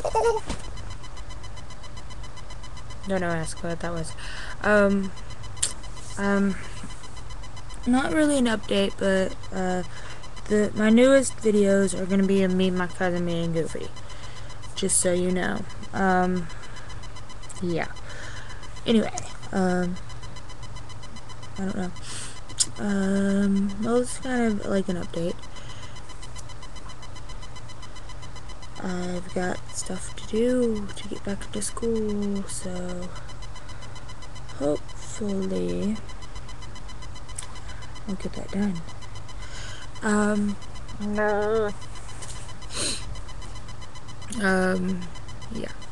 Don't ask what that was. Not really an update, but my newest videos are gonna be of me, my cousin, me, and Goofy. Just so you know. Yeah. Anyway, I don't know. Well, it's kind of like an update. I've got stuff to do to get back to school, so hopefully I'll get that done. Yeah.